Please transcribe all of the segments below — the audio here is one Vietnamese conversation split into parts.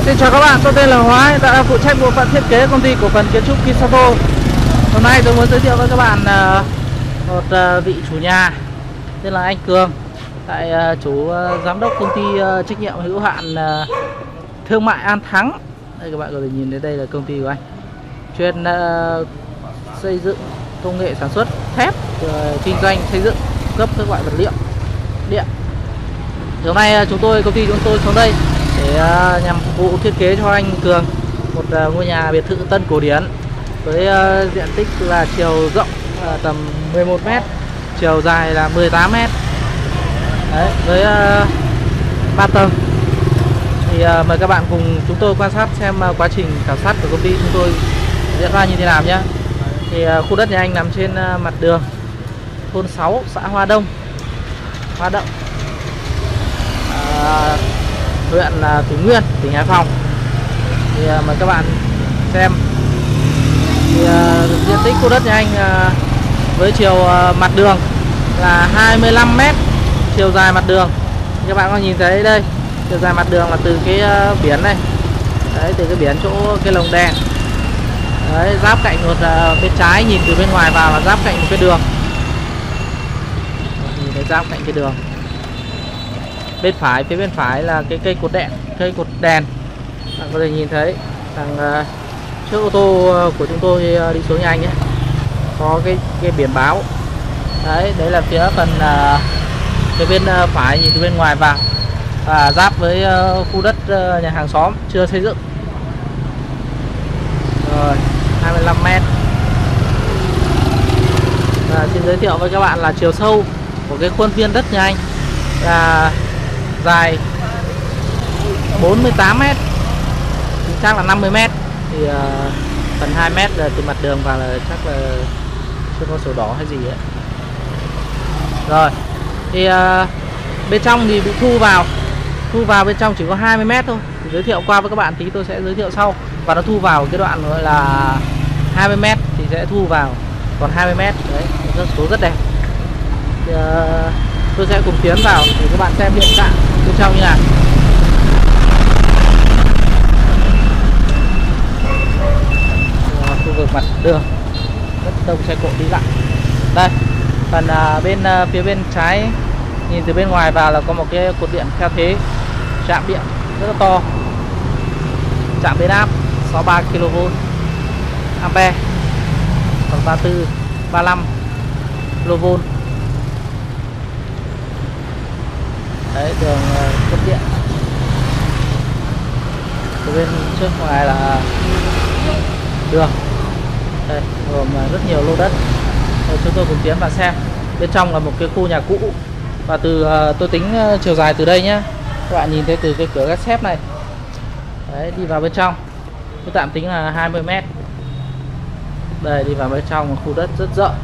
Xin chào các bạn, tôi tên là Hóa, đã phụ trách bộ phận thiết kế công ty cổ phần kiến trúc Kisato. Hôm nay tôi muốn giới thiệu với các bạn một vị chủ nhà tên là anh Cường, tại chủ giám đốc công ty trách nhiệm hữu hạn thương mại An Thắng. Đây các bạn có thể nhìn thấy, đây là công ty của anh, chuyên xây dựng công nghệ sản xuất thép, kinh doanh xây dựng cấp các loại vật liệu điện. Thì hôm nay công ty chúng tôi xuống đây để nhằm phục vụ thiết kế cho anh Cường một ngôi nhà biệt thự tân cổ điển với diện tích là chiều rộng tầm 11 m, chiều dài là 18 m. Đấy, với 3 tầng. Thì mời các bạn cùng chúng tôi quan sát xem quá trình khảo sát của công ty chúng tôi diễn ra như thế nào nhé. Thì khu đất nhà anh nằm trên mặt đường thôn 6, xã Hoa Đông, Hoa Động, huyện Thủy Nguyên, tỉnh Hải Phòng. Thì mời các bạn xem. Thì diện tích khu đất nhà anh với chiều mặt đường là 25 m, chiều dài mặt đường các bạn có nhìn thấy đây, chiều dài mặt đường là từ cái biển này, đấy, từ cái biển chỗ cái lồng đèn đấy, giáp cạnh một bên trái, nhìn từ bên ngoài vào là giáp cạnh một cái đường, nhìn thấy giáp cạnh cái đường. Bên phải, phía bên phải là cái cây cột đèn, bạn có thể nhìn thấy thằng trước ô tô của chúng tôi đi xuống nhà anh ấy có cái biển báo đấy, đấy là phía phần cái bên phải, nhìn từ bên ngoài vào và giáp với khu đất nhà hàng xóm chưa xây dựng. Rồi 25 m. Và xin giới thiệu với các bạn là chiều sâu của cái khuôn viên đất nhà anh là dài 48 m, chính xác là 50 m. Thì phần 2 m là từ mặt đường vào là chắc là chưa có sổ đỏ hay gì ấy. Rồi thì bên trong thì bị thu vào bên trong chỉ có 20 m thôi. Thì giới thiệu qua với các bạn tí, tôi sẽ giới thiệu sau. Và nó thu vào cái đoạn gọi là 20 m thì sẽ thu vào còn 20 m đấy, số rất đẹp. Thì, tôi sẽ cùng tiến vào để các bạn xem hiện trạng bên trong như nào. Khu vực mặt đường rất đông xe cộ đi lại. Đây, phần bên phía bên trái, nhìn từ bên ngoài vào là có một cái cột điện theo thế, trạm điện rất là to, trạm biến áp 63 kV ampere, hoặc 34, 35 kV. Đấy, đường cấp điện. Từ bên trước ngoài là đường. Đây, gồm rất nhiều lô đất. Rồi chúng tôi cùng tiến vào xem. Bên trong là một cái khu nhà cũ. Và từ tôi tính chiều dài từ đây nhé, các bạn nhìn thấy từ cái cửa gác xép này đấy, đi vào bên trong tôi tạm tính là 20 m. Đây, đi vào bên trong khu đất rất rộng.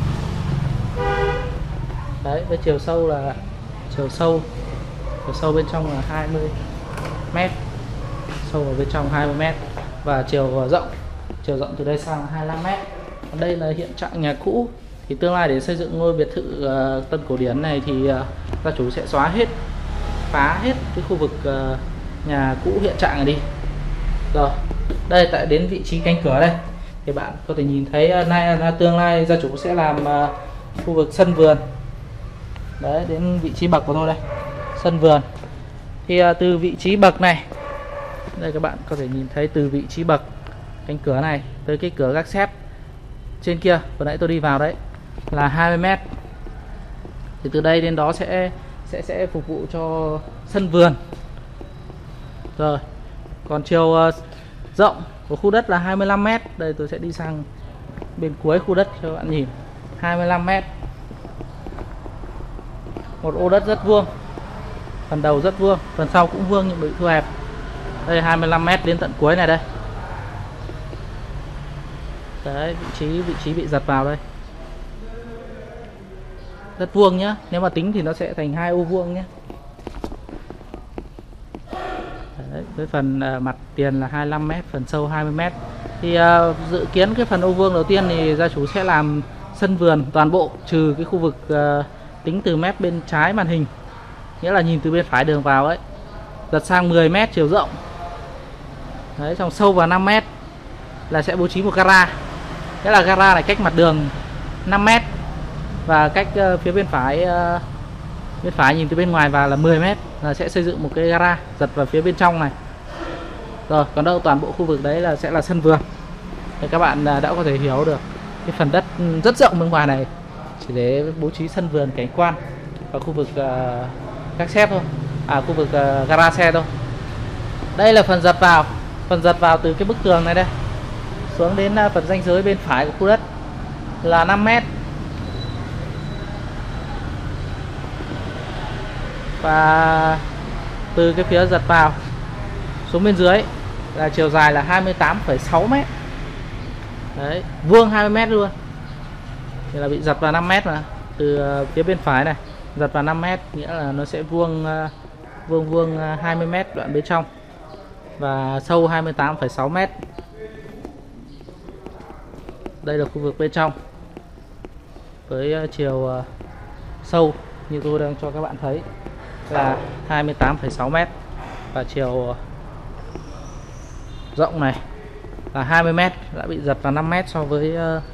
Đấy, với chiều sâu bên trong là 20 m, sâu vào bên trong 20 m, và chiều rộng từ đây sang 25 m. Đây là hiện trạng nhà cũ. Thì tương lai để xây dựng ngôi biệt thự tân cổ điển này thì gia chủ sẽ phá hết cái khu vực nhà cũ hiện trạng này đi. Rồi, đây, tại đến vị trí cánh cửa đây thì bạn có thể nhìn thấy tương lai gia chủ sẽ làm khu vực sân vườn. Đấy, đến vị trí bậc của tôi đây, sân vườn. Thì từ vị trí bậc này, đây các bạn có thể nhìn thấy từ vị trí bậc cánh cửa này tới cái cửa gác xép trên kia vừa nãy tôi đi vào đấy là 20 m. Thì từ đây đến đó sẽ phục vụ cho sân vườn. Rồi, còn chiều rộng của khu đất là 25 m. Đây, tôi sẽ đi sang bên cuối khu đất cho các bạn nhìn. 25 m. Một ô đất rất vuông, phần đầu rất vuông, phần sau cũng vuông nhưng bị thu hẹp. Đây, 25 m đến tận cuối này đây. Đấy, vị trí bị giật vào đây. Rất vuông nhá, nếu mà tính thì nó sẽ thành 2 ô vuông nhé. Đấy, với phần mặt tiền là 25 m, phần sâu 20 m. Thì dự kiến cái phần ô vuông đầu tiên thì gia chủ sẽ làm sân vườn toàn bộ, trừ cái khu vực tính từ mép bên trái màn hình, nghĩa là nhìn từ bên phải đường vào ấy, giật sang 10 m chiều rộng Đấy, xong sâu vào 5 mét là sẽ bố trí một gara. Thế là gara này cách mặt đường 5 mét và cách phía bên phải nhìn từ bên ngoài vào là 10 mét là sẽ xây dựng một cái gara giật vào phía bên trong này. Rồi, còn đâu toàn bộ khu vực đấy là sẽ là sân vườn. Thì các bạn đã có thể hiểu được cái phần đất rất rộng bên ngoài này chỉ để bố trí sân vườn cảnh quan và khu vực các xe thôi, khu vực gara xe thôi. Đây là phần giật vào từ cái bức tường này đây xuống đến phần ranh giới bên phải của khu đất là 5 mét. Và từ cái phía giật vào xuống bên dưới là chiều dài là 28,6 mét. Đấy, vuông 20 mét luôn. Thì là bị giật vào 5 mét mà. Từ phía bên phải này giật vào 5 mét, nghĩa là nó sẽ vuông 20 mét đoạn bên trong và sâu 28,6 mét. Đây là khu vực bên trong với chiều sâu như tôi đang cho các bạn thấy là 28,6 mét và chiều rộng này là 20 mét, đã bị giật vào 5 mét so với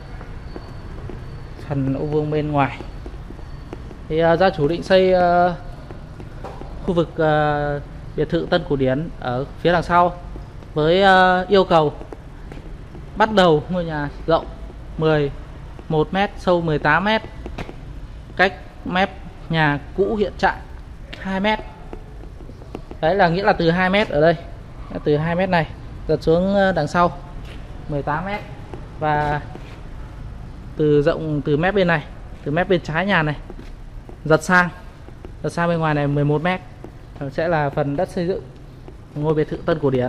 phần ô vuông bên ngoài. Thì gia chủ định xây khu vực biệt thự Tân Cổ Điển ở phía đằng sau với yêu cầu bắt đầu ngôi nhà rộng 11 mét, sâu 18 mét, cách mép nhà cũ hiện trạng 2 mét. Đấy là nghĩa là từ 2 mét ở đây, từ 2 mét này giật xuống đằng sau 18 mét và từ rộng từ mép bên này, từ mép bên trái nhà này giật sang bên ngoài này 11 mét sẽ là phần đất xây dựng ngôi biệt thự Tân Cổ Điển.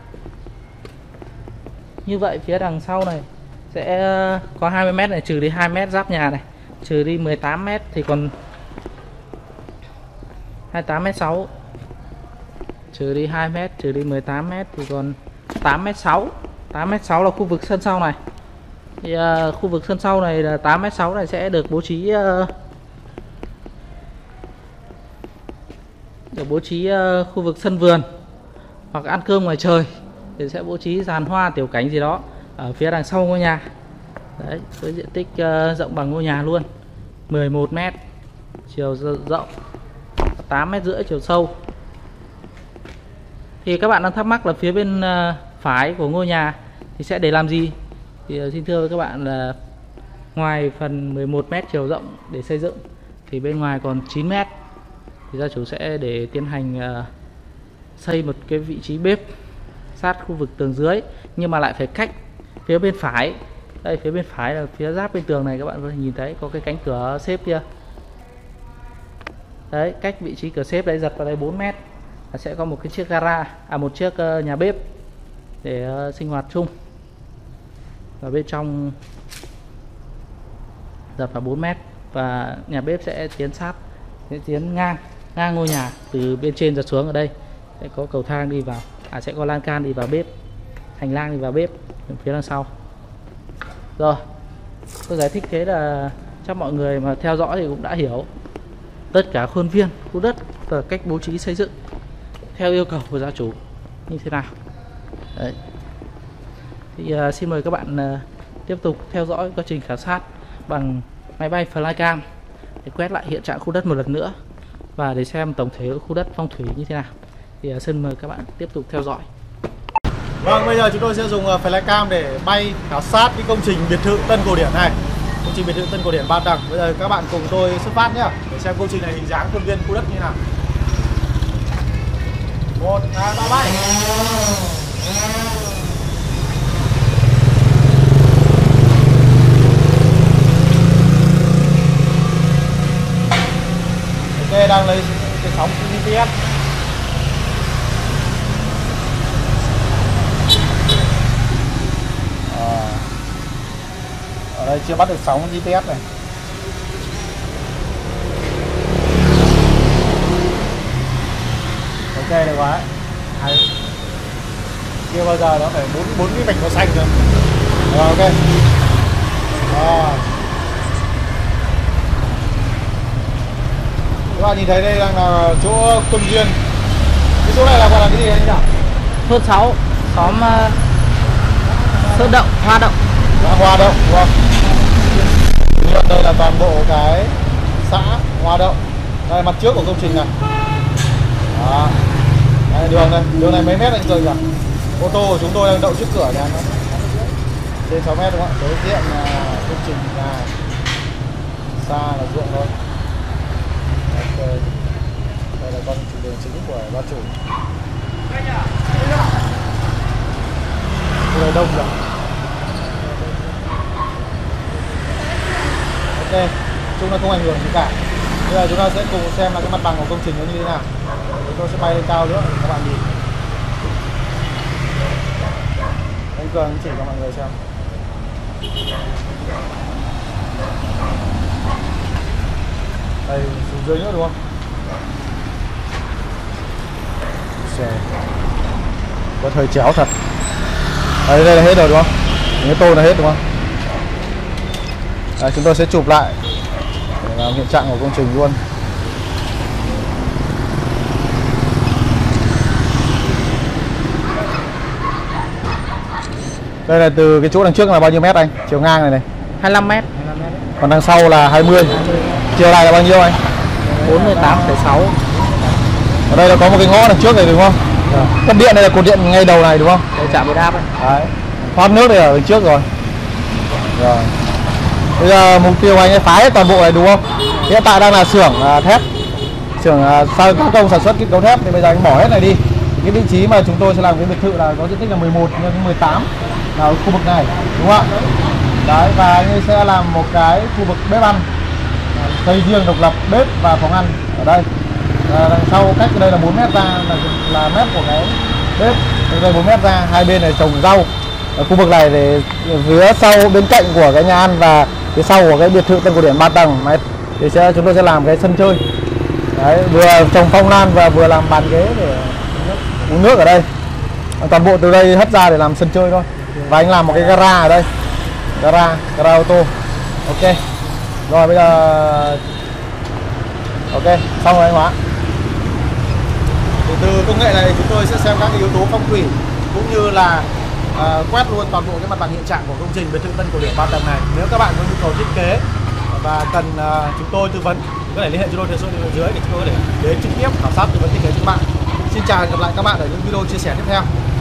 Như vậy phía đằng sau này sẽ có 20 mét này, trừ đi 2 mét giáp nhà này, trừ đi 18 mét thì còn 28,6 m, trừ đi 2 mét, trừ đi 18 mét thì còn 8,6 m. 8,6 m là khu vực sân sau này. Thì khu vực sân sau này là 8,6 m này sẽ được bố trí khu vực sân vườn hoặc ăn cơm ngoài trời, thì sẽ bố trí giàn hoa tiểu cảnh gì đó ở phía đằng sau ngôi nhà. Đấy, với diện tích rộng bằng ngôi nhà luôn, 11 mét chiều rộng, 8,5 m chiều sâu. Thì các bạn đang thắc mắc là phía bên phải của ngôi nhà thì sẽ để làm gì? Thì xin thưa với các bạn là ngoài phần 11 mét chiều rộng để xây dựng thì bên ngoài còn 9 mét, thì gia chủ sẽ để tiến hành xây một cái vị trí bếp sát khu vực tường dưới, nhưng mà lại phải cách phía bên phải. Đây, phía bên phải là phía giáp bên tường này, các bạn có thể nhìn thấy có cái cánh cửa xếp kia. Đấy, cách vị trí cửa xếp đấy giật vào đây 4 mét là sẽ có một cái chiếc gara, một chiếc nhà bếp để sinh hoạt chung. Và bên trong giật vào 4 mét và nhà bếp sẽ tiến ngang ngôi nhà từ bên trên giật xuống. Ở đây sẽ có cầu thang đi vào, sẽ có lan can đi vào bếp, hành lang đi vào bếp phía đằng sau. Rồi, tôi giải thích thế là chắc mọi người mà theo dõi thì cũng đã hiểu tất cả khuôn viên khu đất và cách bố trí xây dựng theo yêu cầu của gia chủ như thế nào. Đấy. Thì xin mời các bạn tiếp tục theo dõi quá trình khảo sát bằng máy bay flycam để quét lại hiện trạng khu đất một lần nữa và để xem tổng thể khu đất phong thủy như thế nào. Thì xin mời các bạn tiếp tục theo dõi. Vâng, bây giờ chúng tôi sẽ dùng flycam để bay khảo sát cái công trình biệt thự Tân Cổ Điển này. Công trình biệt thự Tân Cổ Điển 3 tầng. Bây giờ các bạn cùng tôi xuất phát nhé, để xem công trình này hình dáng khuôn viên khu đất như thế nào. 1, 2, 3 bay. Ok, đang lấy cái sóng GPS. Ở đây chưa bắt được sóng GPS này. Ok, được quá. Chưa bao giờ nó phải bốn cái vạch màu xanh rồi. Rồi, ok. Các bạn nhìn thấy đây đang là chỗ công viên. Cái chỗ này là gọi là cái gì đấy nhỉ? Thôn 6. xóm Sơn Động, Hoa Động. Hoa Động đúng không? Đây là toàn bộ cái xã Hoa Động. Đây mặt trước của công trình này. Đó. Đây, đường này mấy mét anh rời nhỉ? Ô tô của chúng tôi đang đậu trước cửa nhà nó. Trên 6 mét đúng không ạ? Đối diện là công trình nhà, xa là ruộng thôi. Ok. Đây là con đường chính của ba chủ. Đây đông rồi. Ok, chúng ta không ảnh hưởng gì cả. Bây giờ chúng ta sẽ cùng xem là cái mặt bằng của công trình nó như thế nào. Chúng tôi sẽ bay lên cao nữa để các bạn nhìn. Anh Cường chỉ cho mọi người xem. Đây xuống dưới nữa đúng không? Có thời chéo thật. Đây là hết rồi đúng không? Những cái tô là hết đúng không? Đây, chúng tôi sẽ chụp lại để làm hiện trạng của công trình luôn. Đây là từ cái chỗ đằng trước là bao nhiêu mét anh? Chiều ngang này này 25 mét. Còn đằng sau là 20. Chiều này là bao nhiêu anh? 48,6. Ở đây là có một cái ngõ đằng trước này đúng không? Cấp điện đây là cột điện ngay đầu này đúng không? Đây trạm biến áp ấy. Đấy. Thoát nước đây ở đằng trước rồi. Rồi. Bây giờ mục tiêu anh ấy phá toàn bộ này đúng không? Hiện tại đang là xưởng thép, xưởng sau加công sản xuất kết cấu thép, thì bây giờ anh bỏ hết này đi. Cái vị trí mà chúng tôi sẽ làm cái biệt thự là có diện tích là 11 x 18 là ở khu vực này đúng không ạ? Đấy, và anh ấy sẽ làm một cái khu vực bếp ăn, xây riêng độc lập bếp và phòng ăn ở đây. Đằng sau cách đây là 4 mét ra là mép của cái bếp, đây 4 mét ra, hai bên này trồng rau. Ở khu vực này để phía sau bên cạnh của cái nhà ăn và phía sau của cái biệt thự Tân Cổ Điển 3 tầng này thì chúng tôi sẽ làm cái sân chơi. Đấy, vừa trồng phong lan và vừa làm bàn ghế để uống nước ở đây. Toàn bộ từ đây hất ra để làm sân chơi thôi. Và anh làm một cái gara ở đây, gara ô tô. Ok. Rồi bây giờ ok, xong rồi anh Hóa. Từ công nghệ này chúng tôi sẽ xem các cái yếu tố phong thủy cũng như là quét luôn toàn bộ cái mặt bằng hiện trạng của công trình biệt thự Tân Cổ Điển 3 tầng này. Nếu các bạn có nhu cầu thiết kế và cần chúng tôi tư vấn, có thể liên hệ chúng tôi theo số điện thoại dưới để chúng tôi có thể đến trực tiếp khảo sát tư vấn thiết kế cho các bạn. Xin chào và hẹn gặp lại các bạn ở những video chia sẻ tiếp theo.